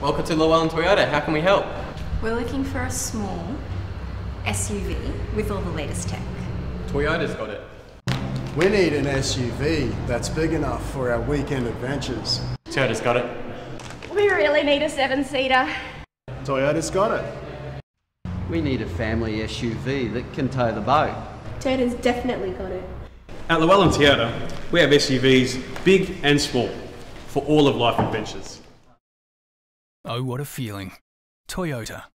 Welcome to Llewellyn Toyota. How can we help? We're looking for a small SUV with all the latest tech. Toyota's got it. We need an SUV that's big enough for our weekend adventures. Toyota's got it. We really need a 7-seater. Toyota's got it. We need a family SUV that can tow the boat. Toyota's definitely got it. At Llewellyn Toyota, we have SUVs big and small for all of life adventures. Oh, what a feeling. Toyota.